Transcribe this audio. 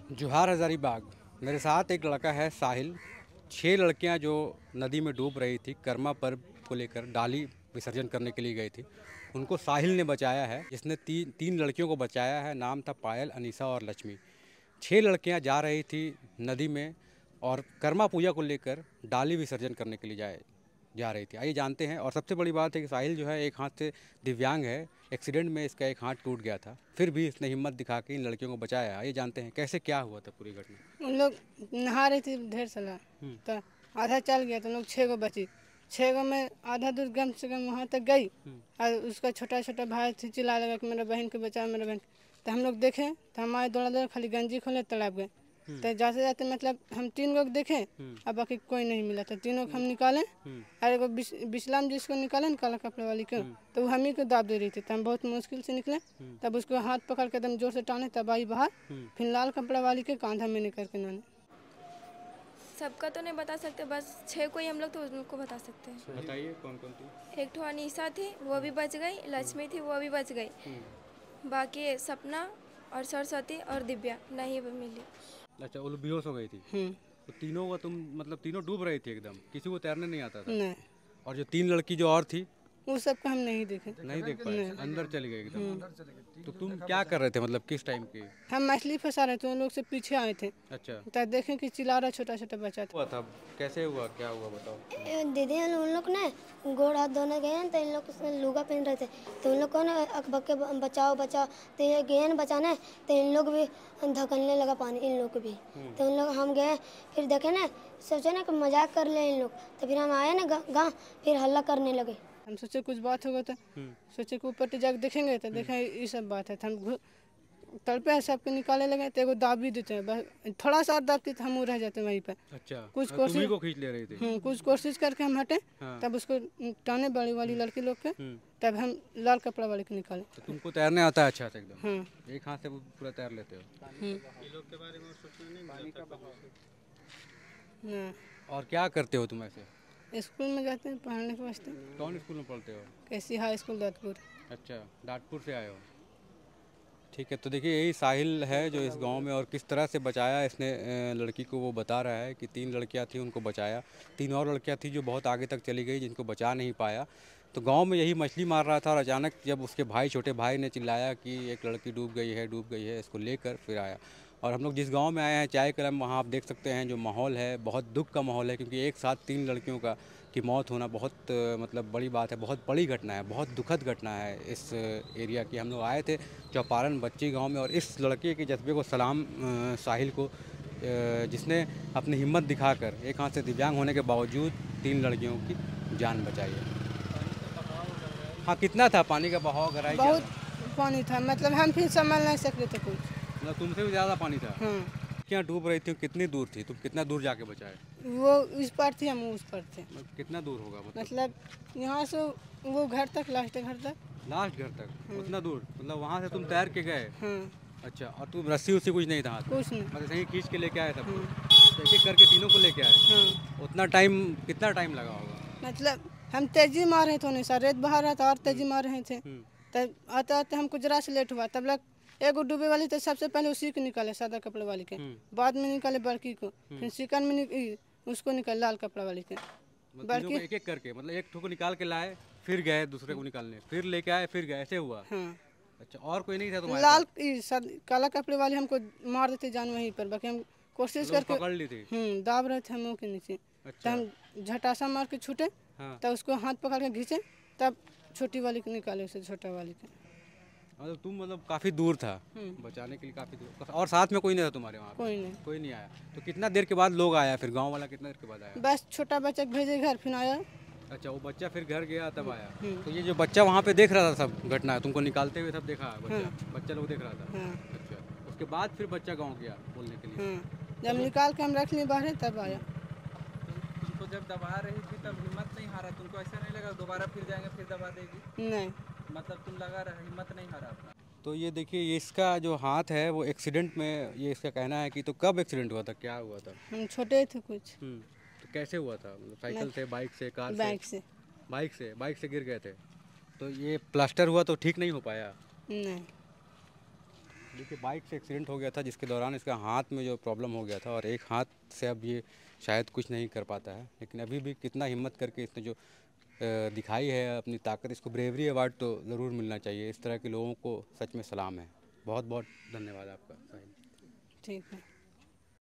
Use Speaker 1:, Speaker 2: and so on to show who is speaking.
Speaker 1: जोहार हज़ारीबाग। मेरे साथ एक लड़का है साहिल। 6 लड़कियां जो नदी में डूब रही थी, कर्मा पर्व को लेकर डाली विसर्जन करने के लिए गई थी, उनको साहिल ने बचाया है। जिसने तीन लड़कियों को बचाया है, नाम था पायल, अनीसा और लक्ष्मी। 6 लड़कियां जा रही थी नदी में और कर्मा पूजा को लेकर डाली विसर्जन करने के लिए जा रही थी। आइए जानते हैं। और सबसे बड़ी बात है कि साहिल जो है एक हाथ से दिव्यांग है। एक्सीडेंट में इसका एक हाथ टूट गया था, फिर भी इसने हिम्मत दिखा के इन लड़कियों को बचाया। आइए जानते हैं कैसे क्या हुआ था पूरी घटना।
Speaker 2: उन लोग नहा रही थी ढेर सारा, तो आधा चल गया तो लोग 6 गो बची। 6 गो में आधा दूर कम से कम वहाँ तक गई और उसका छोटा छोटा भाई थी, चिल्ला लगा कि मेरा बहन को बचाओ, मेरा बहन। तो हम लोग देखे तो हमारे दौड़ा खाली गंजी खोले तालाब गए। तो जाते जाते मतलब हम 3 लोग देखे और बाकी कोई नहीं मिला। तो तीनों को हम निकाले और एगो बिस्लाम जिसको निकाले ना काला कपड़े वाली को, तो वो हम ही को दाब दे रही थी। तो हम बहुत मुश्किल से निकले, तब उसको हाथ पकड़ के एकदम जोर से टाने, तब आई बाहर। फिर लाल कपड़ा वाली के कांधा में निकल के नाने।
Speaker 3: सबका तो नहीं बता सकते, बस 6 कोई हम लोग तो उनको बता सकते हैं।
Speaker 1: बताइए कौन कौन थी।
Speaker 3: एक ठो अनीसा थी, वो भी बच गई। लक्ष्मी थी, वो भी बच गई। बाकी सपना और सरस्वती और दिव्या नहीं मिली।
Speaker 1: अच्छा, वो लोग बेहोश हो गई थी। तो तीनों का तुम मतलब तीनों डूब रही थी एकदम, किसी को तैरने नहीं आता था।
Speaker 2: नहीं,
Speaker 1: और जो 3 लड़की जो और थी
Speaker 2: वो सबको हम नहीं देखे।
Speaker 1: नहीं देख पाए, अंदर चली गई एकदम। तो तुम क्या कर रहे थे, मतलब किस टाइम की?
Speaker 2: हम मछली फंसा रहे थे, उन लोग से पीछे आए थे।
Speaker 1: अच्छा,
Speaker 2: तो देखें कि चिल्ला रहा छोटा छोटा बच्चा था।
Speaker 1: हुआ था कैसे हुआ, क्या हुआ बताओ।
Speaker 4: दीदी उन लोग ने गोड़ हाथ धोने गए हैं, तो इन लोग लुगा पहन रहे थे। तो उन लोग को ना अकबक के बचाओ बचाओ, तो ये गए ना बचाने, तो इन लोग भी धकलने लगा पानी इन लोग को भी। तो उन लोग हम गए, फिर देखे ना, सोचे ना कि मजाक कर ले इन लोग। तो फिर हम आए ना गाँव, फिर हल्ला करने लगे।
Speaker 2: हम सोचे कुछ बात होगा, तो सोचे कि ऊपर जाकर देखेंगे, तो देखें ये सब बात है। तो हम तड़पे सबके निकाले लगे, तो एगो दाब भी देते हैं, बस थोड़ा सा और दाबती तो हम रह जाते वहीं पर।
Speaker 1: अच्छा,
Speaker 2: कुछ
Speaker 1: तुम
Speaker 2: कोशिश
Speaker 1: ही को खींच ले रही थी।
Speaker 2: कुछ कोशिश करके हम हटे।
Speaker 1: हाँ।
Speaker 2: तब उसको टाने बड़ी वाली लड़की लोग के, तब हम लाल कपड़ा वाले को निकाले।
Speaker 1: तो तुमको तैरने आता है अच्छा से एकदम?
Speaker 2: हाँ।
Speaker 1: एक हाथ से पूरा तैर लेते हो।
Speaker 2: ये लोग के बारे में सोचना नहीं, पानी का बहाव।
Speaker 1: और क्या करते हो तुम ऐसे?
Speaker 2: स्कूल में जाते हैं पढ़ने के वास्ते।
Speaker 1: कौन स्कूल में पढ़ते हो?
Speaker 2: कैसी हाई स्कूल दादपुर।
Speaker 1: अच्छा, दादपुर से आए हो। ठीक है, तो देखिए यही साहिल है जो इस गांव में, और किस तरह से बचाया इसने लड़की को। वो बता रहा है कि 3 लड़कियां थी, उनको बचाया। 3 और लड़कियां थी जो बहुत आगे तक चली गई, जिनको बचा नहीं पाया। तो गांव में यही मछली मार रहा था और अचानक जब उसके भाई, छोटे भाई ने चिल्लाया कि एक लड़की डूब गई है, इसको लेकर फिर आया। और हम लोग जिस गांव में आए हैं चाय कलम, वहाँ आप देख सकते हैं जो माहौल है, बहुत दुख का माहौल है। क्योंकि एक साथ 3 लड़कियों की मौत होना बहुत मतलब बड़ी बात है, बहुत बड़ी घटना है, बहुत दुखद घटना है इस एरिया की। हम लोग आए थे चौपारण बच्ची गांव में, और इस लड़के के जज्बे को सलाम साहिल को, जिसने अपनी हिम्मत दिखाकर एक हाथ से दिव्यांग होने के बावजूद 3 लड़कियों की जान बचाई है। हाँ, कितना था पानी का बहाव? गहराई क्या
Speaker 2: बहुत
Speaker 1: था?
Speaker 2: पानी था, मतलब हम फिर संभल नहीं सकते थे कुछ।
Speaker 1: मतलब तुमसे भी ज़्यादा पानी था?
Speaker 2: हाँ।
Speaker 1: क्या डूब रही थी? कितनी दूर थी? तुम कितना दूर जाके बचाए?
Speaker 2: वो इस पर थी, हम उस पर थे।
Speaker 1: कितना दूर होगा
Speaker 2: मतलब यहाँ से वो घर तक, लास्ट घर तक।
Speaker 1: लास्ट घर तक उतना दूर? मतलब वहाँ से तुम तैर के गए?
Speaker 2: हाँ।
Speaker 1: अच्छा, और तुम रस्सी उस्सी कुछ नहीं था?
Speaker 2: कुछ नहीं।
Speaker 1: मतलब सही खींच के लेके आए सब? तो एक एक करके तीनों को लेके आए?
Speaker 2: हाँ।
Speaker 1: उतना टाइम, कितना टाइम लगा होगा?
Speaker 2: मतलब हम तेजी मार रहे थे, उन्हें सर रेत बहा रहा था और तेजी मार रहे थे। तब आते आते हमको जरा से लेट हुआ, तब लग एगो डूबे वाली तो सबसे पहले उसी को निकाले, सादा कपड़े वाली के। बाद में निकाले बड़की को, फिर सिकन में उसको निकाले लाल कपड़ा वाली के।
Speaker 1: बड़की एक एक करके, मतलब एक ठो को निकाल के लाए, फिर गए दूसरे को निकालने, फिर लेके आए, फिर गए, ऐसे हुआ?
Speaker 2: हाँ।
Speaker 1: अच्छा, और कोई नहीं था तुम्हारे
Speaker 2: लाल काला कपड़े वाले हमको मार देते जान वहीं पर, बाकी हम कोशिश करके
Speaker 1: पकड़ ली थी।
Speaker 2: दाब रहे थे हम के नीचे।
Speaker 1: अच्छा।
Speaker 2: तो हम झटासा मार के छूटे।
Speaker 1: हाँ।
Speaker 2: तब उसको हाथ पकड़ के खींचे, तब छोटी वाली को निकाले, उसे छोटा वाली के।
Speaker 1: मतलब तुम मतलब काफ़ी दूर था बचाने के लिए, काफ़ी दूर। और साथ में कोई नहीं था तुम्हारे वहाँ? कोई नहीं आया। तो कितना देर के बाद लोग आया फिर? गांव वाला कितना देर के बाद आया?
Speaker 2: बस छोटा बच्चा भेजे घर, फिर आया।
Speaker 1: अच्छा, वो बच्चा फिर घर गया तब आया? तो ये जो बच्चा वहाँ पे देख रहा था सब घटना, तुमको निकालते हुए सब देखा बच्चा लोग देख रहा था? अच्छा, उसके बाद फिर बच्चा गाँव गया बोलने के लिए?
Speaker 2: जब निकाल के हम रख लिए बाहर, तब आया।
Speaker 5: तुमको जब दबा रही थी तब हिम्मत नहीं हारा? तुमको ऐसा नहीं लगा दोबारा फिर जाएंगे फिर दबा देगी?
Speaker 2: नहीं,
Speaker 5: मतलब तुम लगा रहा, हिम्मत नहीं हारा अपना?
Speaker 1: तो ये देखिए, ये इसका जो हाथ है वो एक्सीडेंट में, ये इसका कहना है कि, तो कब एक्सीडेंट हुआ था, क्या हुआ था?
Speaker 2: हम छोटे थे कुछ।
Speaker 1: तो कैसे हुआ था? मतलब साइकिल से, बाइक से, कार से? बाइक से गिर गए थे। तो ये प्लास्टर हुआ तो ठीक नहीं हो पाया?
Speaker 2: नहीं।
Speaker 1: देखिए बाइक से एक्सीडेंट हो गया था जिसके दौरान इसका हाथ में जो प्रॉब्लम हो गया था और एक हाथ से अब ये शायद कुछ नहीं कर पाता है, लेकिन अभी भी कितना हिम्मत करके इसने जो दिखाई है अपनी ताकत, इसको ब्रेवरी अवार्ड तो ज़रूर मिलना चाहिए। इस तरह के लोगों को सच में सलाम है। बहुत बहुत धन्यवाद आपका साहिल।
Speaker 2: ठीक है।